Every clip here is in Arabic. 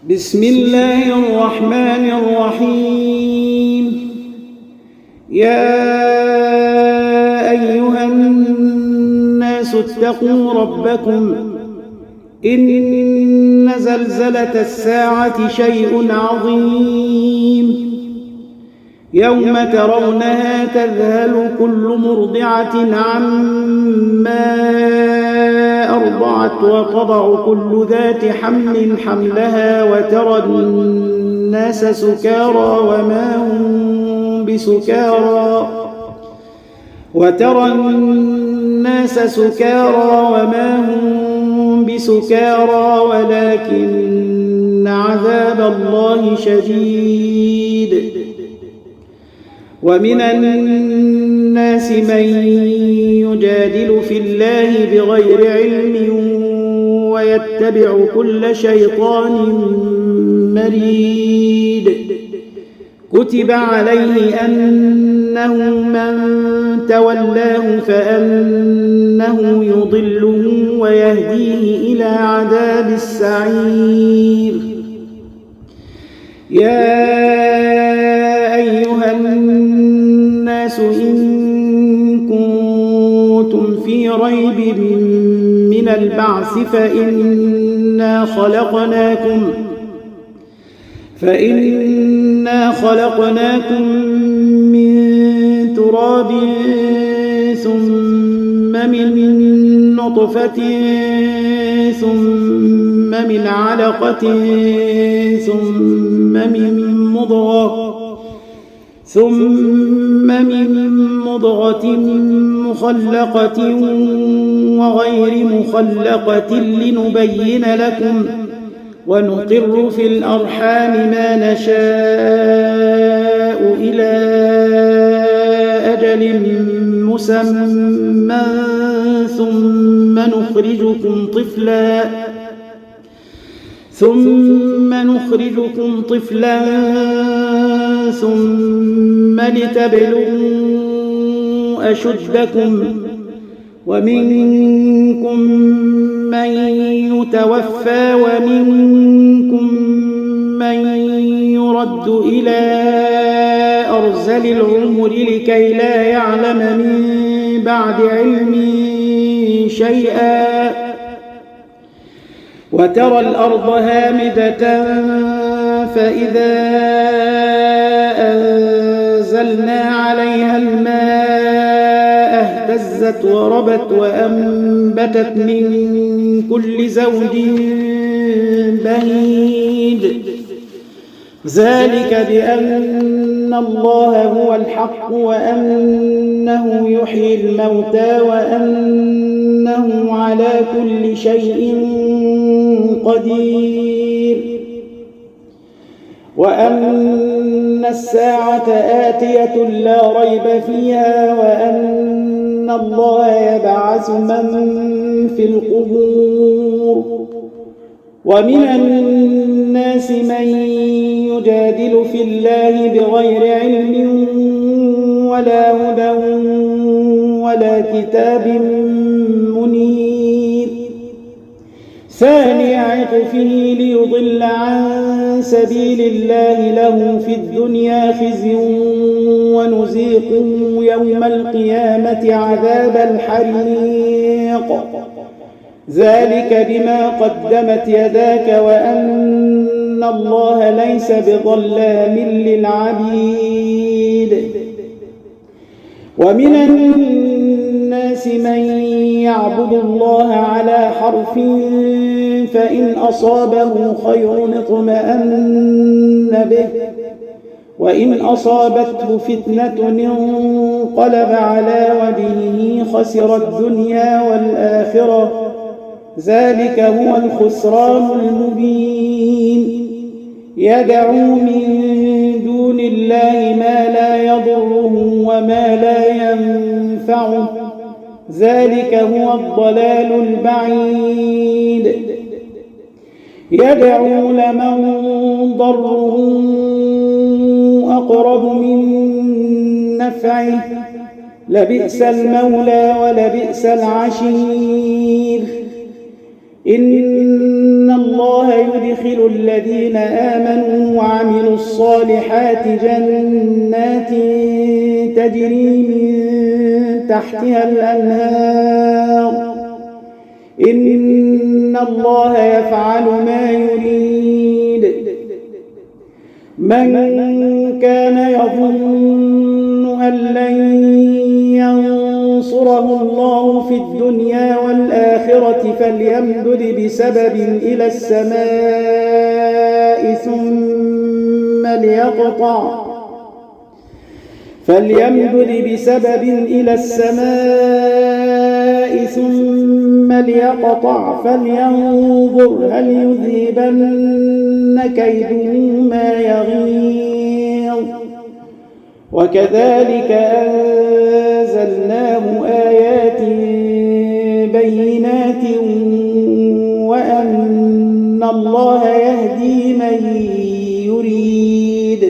بسم الله الرحمن الرحيم. يا أيها الناس اتقوا ربكم إن زلزلة الساعة شيء عظيم يوم ترونها تذهل كل مرضعة عما أرضعت وتضع كل ذات حمل حملها وترى الناس سكارى وما هم بسكارى ولكن عذاب الله شديد. ومن الناس من يجادل في الله بغير علم ويتبع كل شيطان مريد. كتب عليه أنه من تولاه فأنه يضله ويهديه إلى عذاب السعير. يا أيها الناس إن كنتم في ريب من البعث فإنا خلقناكم من تراب ثم من نطفة ثم من علقة ثم من مضغة مخلقة وغير مخلقة لنبين لكم ونقر في الأرحام ما نشاء إلى أجل مسمى ثم نخرجكم طفلا ثم لتبلغوا أشدكم ومنكم من يتوفى ومنكم من يرد إلى أرذل العمر لكي لا يعلم من بعد علم شيئا. وترى الأرض هامدة فإذا أنزلنا عليها الماء اهتزت وربت وأنبتت من كل زوج بهيج. ذلك بأن الله هو الحق وأنه يحيي الموتى وأنه على كل شيء قدير وأن الساعة آتية لا ريب فيها وأن الله يبعث من في القبور. ومن الناس من يجادل في الله بغير علم ولا هدى ولا كتاب منير. ثاني عطفه ليضل عن سبيل الله له في الدنيا خزي ونذيقه يوم القيامة عذاب الحريق. ذلك بما قدمت يداك وأن الله ليس بظلام للعبيد. ومن الناس من يعبد الله على حرف فإن أصابه خير اطمأن به وإن أصابته فتنة انقلب على وجهه خسر الدنيا والآخرة. ذلك هو الخسران المبين. يدعو من دون الله ما لا يضره وما لا ينفعه. ذلك هو الضلال البعيد. يدعو لمن ضره أقرب من نفعه لبئس المولى ولبئس العشير. إن الله يدخل الذين آمنوا وعملوا الصالحات جنات تجري من تحتها الأنهار إن الله يفعل ما يريد. من كان يظن أن لن ينصره الله في الدنيا والآخرة فليمدد بسبب إلى السماء ثم ليقطع فلينظر هل يذهبن كيده ما يغيظ. وكذلك أنزلناه آيات بينات وأن الله يهدي من يريد.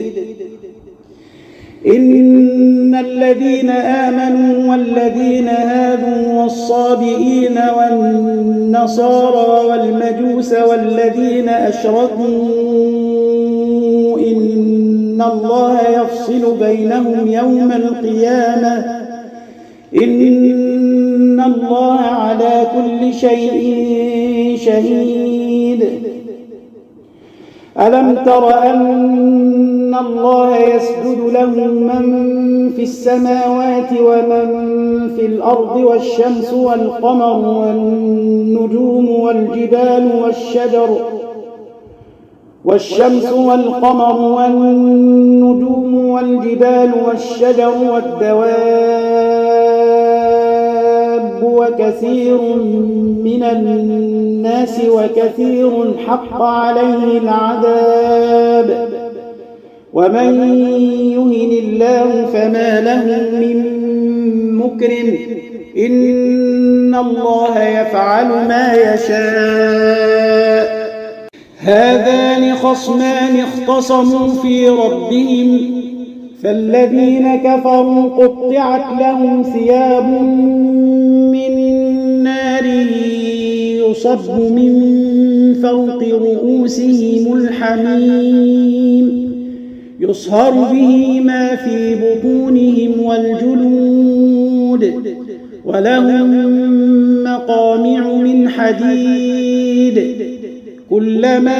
إن الذين آمنوا والذين هادوا والصابئين والنصارى والمجوس والذين أشركوا إن الله يفصل بينهم يوم القيامة إن الله على كل شيء شهيد. ألم تر أن الله يسجد له من في السماوات ومن في الأرض والشمس والقمر والنجوم والجبال والشجر والدواب وكثير من الناس وكثير حق عليه العذاب ومن يهن الله فما له من مكرم إن الله يفعل ما يشاء. هذان خصمان اختصموا في ربهم فالذين كفروا قطعت لهم ثياب من نار يصب من فوق رؤوسهم الحميم يصهر به ما في بطونهم والجلود ولهم مقامع من حديد كلما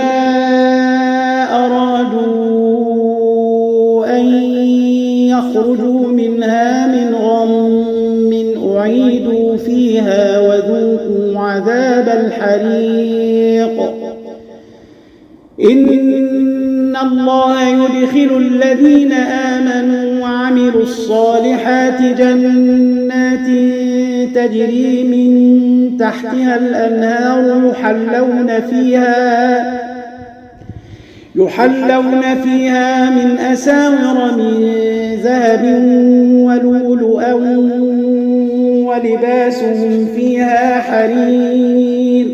أرادوا أن يخرجوا منها من غم أعيدوا فيها وذوقوا عذاب الحريق. إن الله يدخل الذين آمنوا وعملوا الصالحات جنات تجري من تحتها الأنهار يحلون فيها من أساور من ذهب ولؤلؤا ولباسهم فيها حرير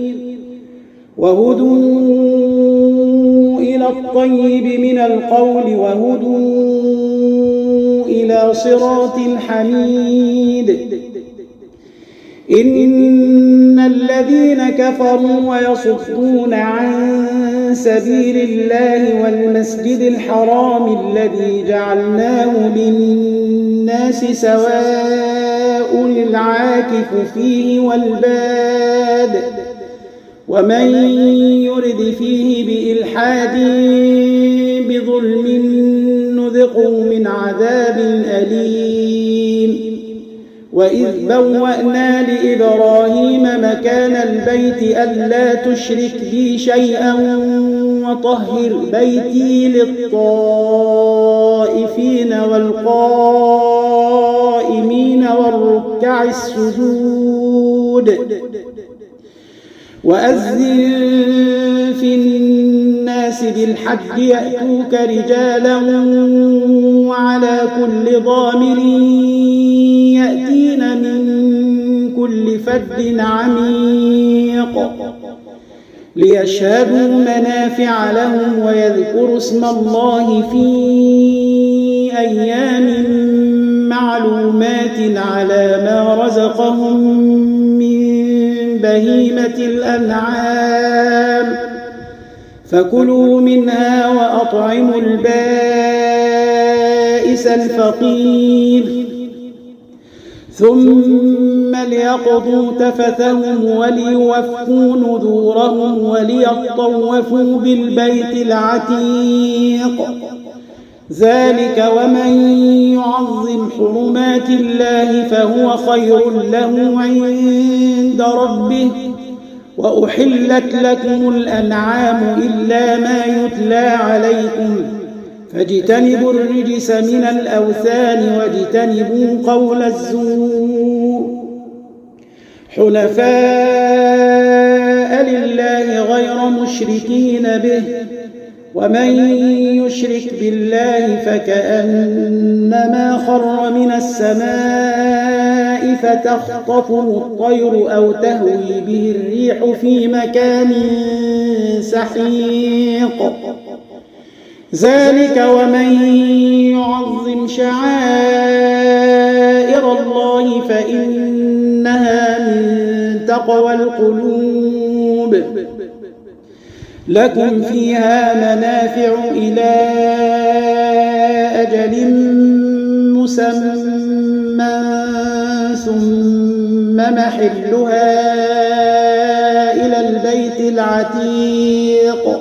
وهدوا إلى الطيب من القول وهدوا إلى صراط الحميد. إن الذين كفروا ويصدون عن سبيل الله والمسجد الحرام الذي جعلناه للناس سواء العاكف فيه والباد ومن يرد فيه بإلحاد بظلم نذقه من عذاب أليم. وإذ بوأنا لإبراهيم مكان البيت ألا تشرك بي شيئا وطهر بيتي للطائفين والقائمين والركع السجود. وأذن في الناس بالحج يأتوك رجالا وعلى كل ضامر يأتين من كل فج عميق ليشهدوا منافع لهم ويذكروا اسم الله في أيام معلومات على ما رزقهم من بهيمة بهيمة الأنعام فكلوا منها وأطعموا البائس الفقير ثم ليقضوا تفثهم وليوفوا نذورهم وليطوفوا بالبيت العتيق ذلك ومن يعظم حرمات الله فهو خير له عند ربه وأحلت لكم الأنعام إلا ما يتلى عليكم فاجتنبوا الرجس من الأوثان واجتنبوا قول الزور حنفاء لله غير مشركين به ومن يشرك بالله فكأنما خر من السماء فتخطفه الطير أو تهوي به الريح في مكان سحيق ذلك ومن يعظم شعائر الله فإنها من تقوى القلوب لكم فيها منافع إلى أجل مسمى ثم محلها إلى البيت العتيق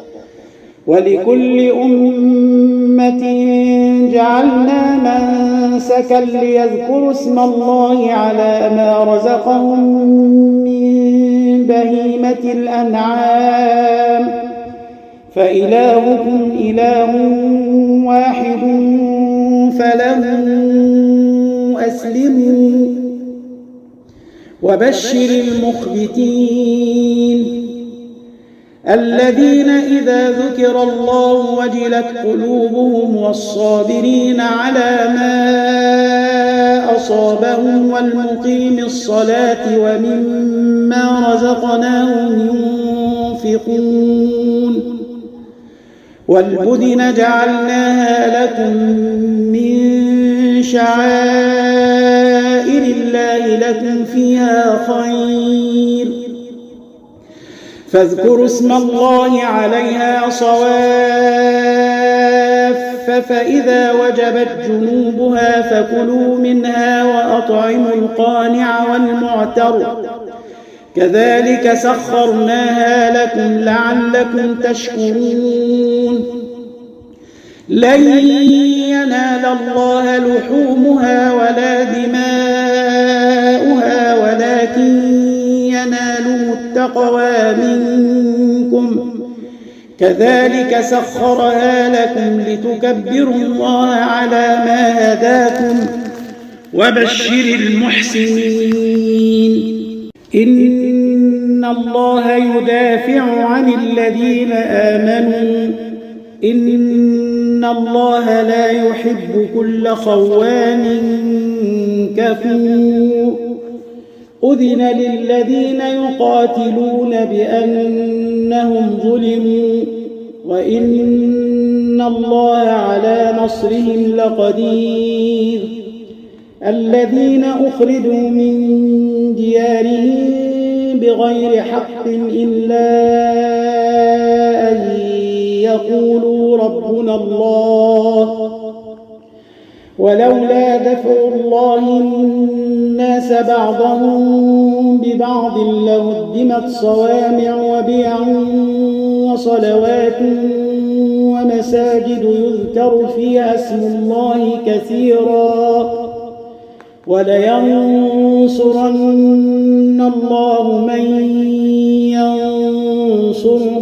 ولكل أمة جعلنا منسكا ليذكروا اسم الله على ما رزقهم من بهيمة الأنعام فإلهكم إله واحد فله أسلموا وبشر المخبتين الذين إذا ذكر الله وجلت قلوبهم والصابرين على ما أصابهم والمقيم الصلاة ومما رزقناهم ينفقون والبدن جعلناها لكم من شعائر الله لكم فيها خير فاذكروا اسم الله عليها صواف فإذا وجبت جنوبها فكلوا منها وأطعموا القانع والمعتر كذلك سخرناها لكم لعلكم تشكرون لن ينال الله لحومها ولا دماؤها ولكن يناله التقوى منكم كذلك سخرها لكم لتكبروا الله على ما هداكم وبشر المحسنين إن الله يدافع عن الذين آمنوا إن الله لا يحب كل خوان كفور أذن للذين يقاتلون بأنهم ظلموا وإن الله على نصرهم لقدير الذين أخرجوا من ديارهم بغير حق إلا أن يقولوا ربنا الله ولولا دفع الله الناس بعضهم ببعض لهدمت صوامع وبيع وصلوات ومساجد يذكر فيها اسم الله كثيرا ولينصرن الله من ينصره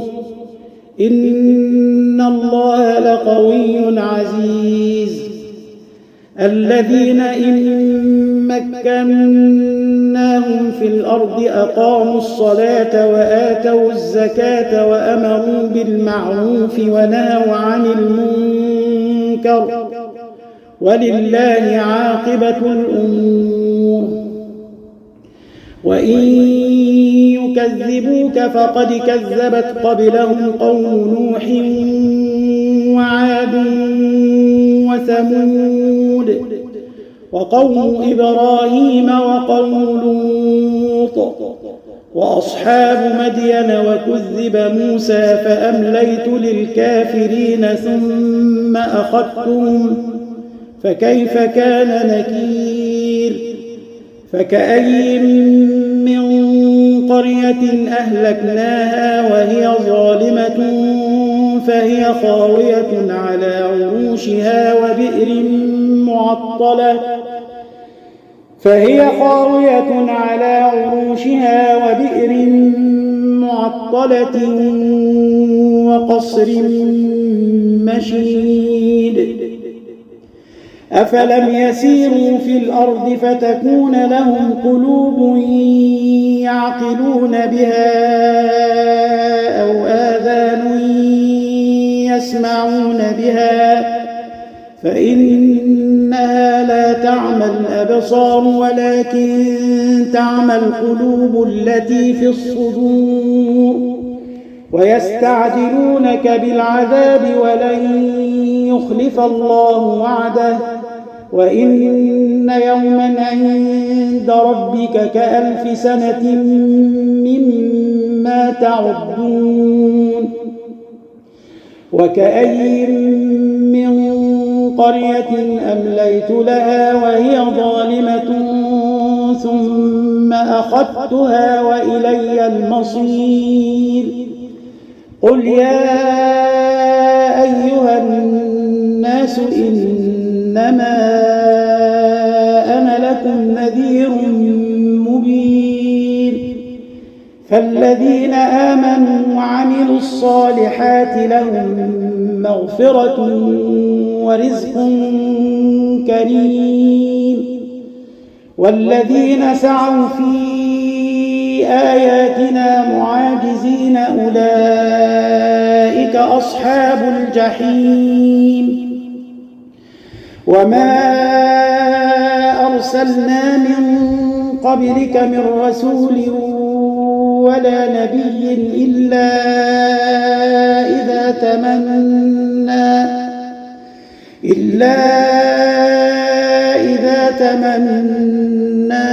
إن الله لقوي عزيز الذين إن مكناهم في الأرض أقاموا الصلاة وآتوا الزكاة وأمروا بالمعروف ونهوا عن المنكر ولله عاقبة الأمور وإن يكذبوك فقد كذبت قبلهم قوم نوح وعاد وثمود وقوم إبراهيم وقوم لوط وأصحاب مدين وكذب موسى فأمليت للكافرين ثم أخذتهم فكيف كان نكير فكأي من قرية أهلكناها وهي ظالمة فهي خاوية على عروشها وبئر معطلة وقصر مشيد أفلم يسيروا في الأرض فتكون لهم قلوب يعقلون بها أو آذان يسمعون بها فإنها لا تعمى الأبصار ولكن تعمى القلوب التي في الصدور ويستعجلونك بالعذاب ولن يخلف الله وعده وإن يوما عند ربك كألف سنة مما تعدون وكأي من قرية أمليت لها وهي ظالمة ثم أخذتها وإلي المصير قل يا أيها الناس إنما أنا لكم نذير مبين فالذين آمنوا وعملوا الصالحات لهم مغفرة ورزق كريم والذين سعوا في آياتنا معاجزين أولئك أصحاب الجحيم وما أرسلنا من قبلك من رسول ولا نبي إلا إذا تمنى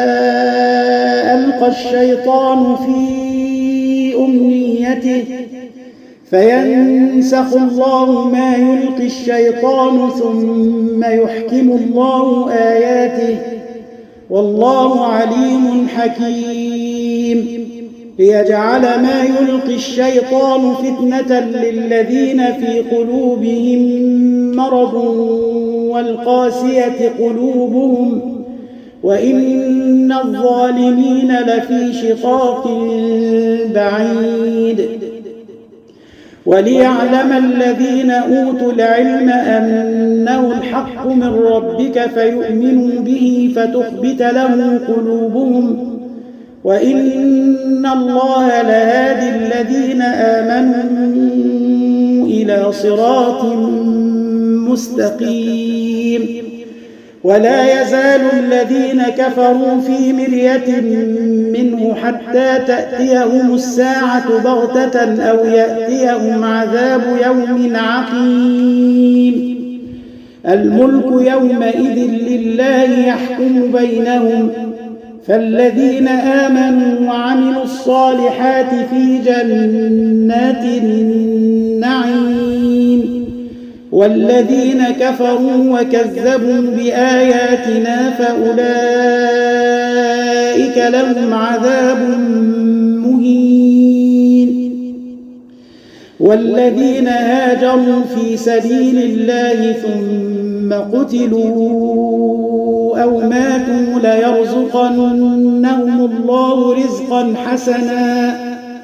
ألقى الشيطان في أمنيته فينسخ الله ما يلقي الشيطان ثم يحكم الله آياته والله عليم حكيم ليجعل ما يلقي الشيطان فتنة للذين في قلوبهم مرض والقاسية قلوبهم وإن الظالمين لفي شقاق بعيد وليعلم الذين أوتوا العلم أنه الحق من ربك فيؤمنوا به فتخبت له قلوبهم وإن الله لهادي الذين آمنوا إلى صراط مستقيم ولا يزال الذين كفروا في مرية منه حتى تأتيهم الساعة بغتة أو يأتيهم عذاب يوم عقيم الملك يومئذ لله يحكم بينهم فالذين آمنوا وعملوا الصالحات في جنات النعيم والذين كفروا وكذبوا بآياتنا فأولئك لهم عذاب مهين والذين هاجروا في سبيل الله ثم قتلوا أو ماتوا ليرزقنهم الله رزقا حسنا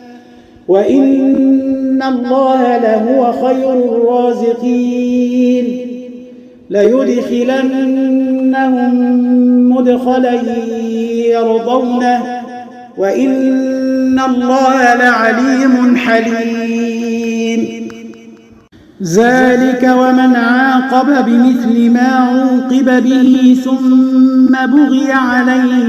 وإن الله لهو خير الرازقين ليدخلنهم مدخلا يرضونه وإن الله لعليم حليم ذلك ومن عاقب بمثل ما عوقب به ثم بغي عليه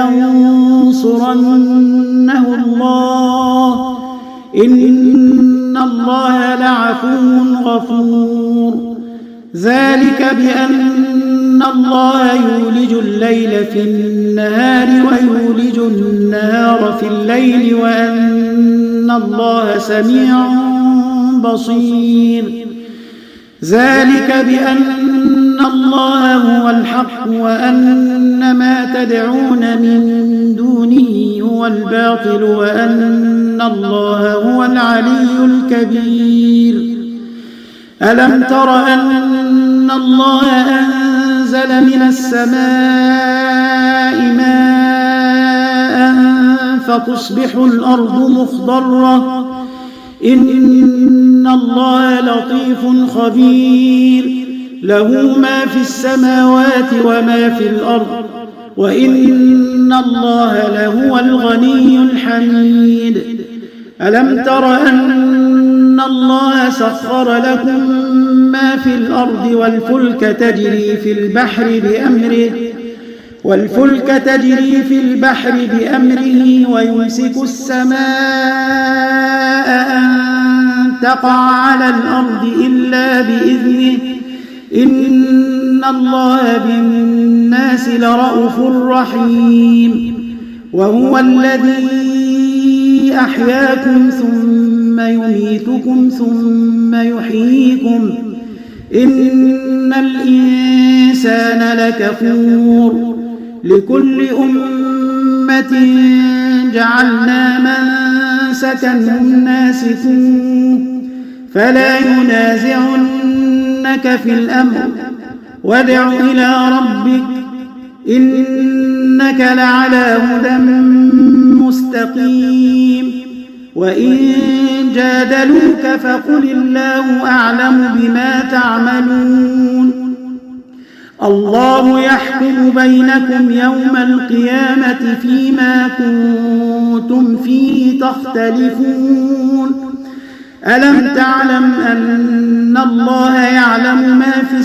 لينصرنه الله إن الله لعفو غفور ذلك بأن الله يولج الليل في النهار ويولج النهار في الليل وأن الله سميع بصير. ذلك بأن الله هو الحق وأن ما تدعون من دونه هو الباطل وأن الله هو العلي الكبير. ألم تر أن الله أنزل من السماء ماء فتصبح الأرض مخضرة إن الله لطيف خبير له ما في السماوات وما في الأرض وإن الله لهو الغني الحميد. ألم تر أن الله سخر لكم ما في الأرض والفلك تجري في البحر بأمره ويمسك السماء أن تقع على الأرض إلا بإذنه إن الله بالناس لرءوف رحيم. وهو الذي أحياكم ثم يميتكم ثم يحييكم إن الإنسان لكفور. لكل أمة جعلنا منسكا هم ناسكوه فلا ينازعنك في الأمر وادع إلى ربك إنك لعلى هدى مستقيم. وإن جادلوك فقل الله أعلم بما تعملون. الله يحكم بينكم يوم القيامة فيما كنتم فيه تختلفون. ألم تعلم أن الله يعلم ما في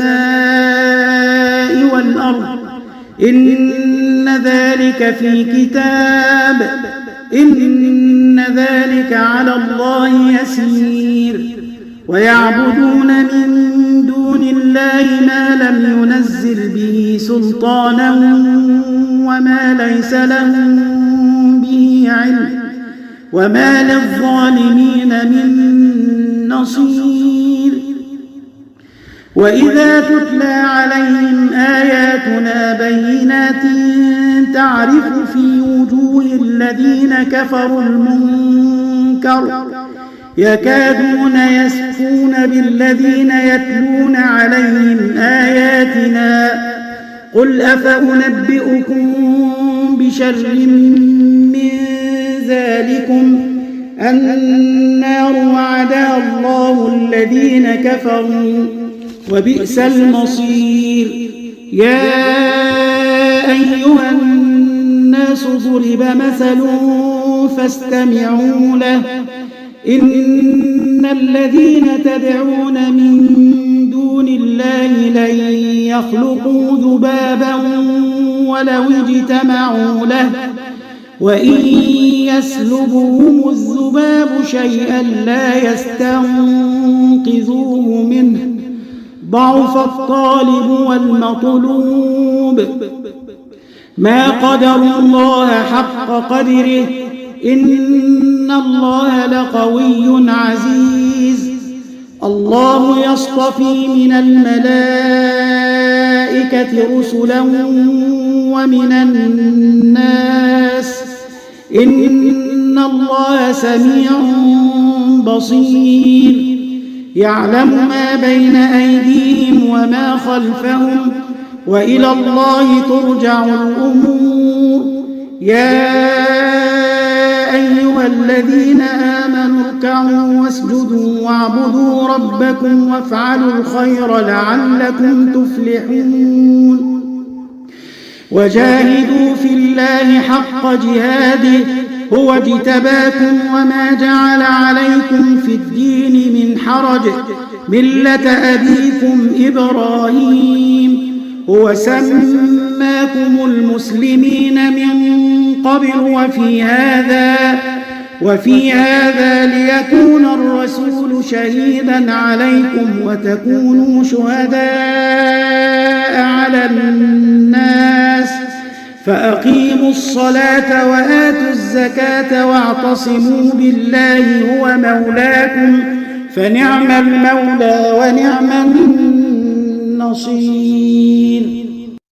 السماء والأرض إن ذلك في كتاب إن ذلك على الله يسير. ويعبدون من دون الله ما لم ينزل به سلطانا وما ليس لهم به علم وما للظالمين من نصير. وإذا تتلى عليهم آياتنا بينات تعرف في وجوه الذين كفروا المنكر يكادون يسطون بالذين يتلون عليهم آياتنا قل أفأنبئكم بشر من ذلكم النار وعدها الله الذين كفروا وبئس المصير. يا أيها الناس ضرب مثل فاستمعوا له إن الذين تدعون من دون الله لن يخلقوا ذبابا ولو اجتمعوا له وإن يسلبهم الذباب شيئا لا يستنقذوه منه ضعف الطالب والمطلوب. ما قدروا الله حق قدره إن الله لقوي عزيز. الله يصطفي من الملائكة رسلا ومن الناس إن الله سميع بصير. يعلم ما بين أيديهم وما خلفهم وإلى الله ترجع الأمور. يا أيها الذين آمنوا اركعوا واسجدوا واعبدوا ربكم وافعلوا الخير لعلكم تفلحون. وجاهدوا في الله حق جهاده هو اجتباكم وما جعل عليكم في الدين من حرج ملة أبيكم إبراهيم هو سماكم المسلمين من قبل وفي هذا ليكون الرسول شهيدا عليكم وتكونوا شهداء على الناس فأقيموا الصلاة وآتوا الزكاة واعتصموا بالله هو مولاكم فنعم المولى ونعم النصير.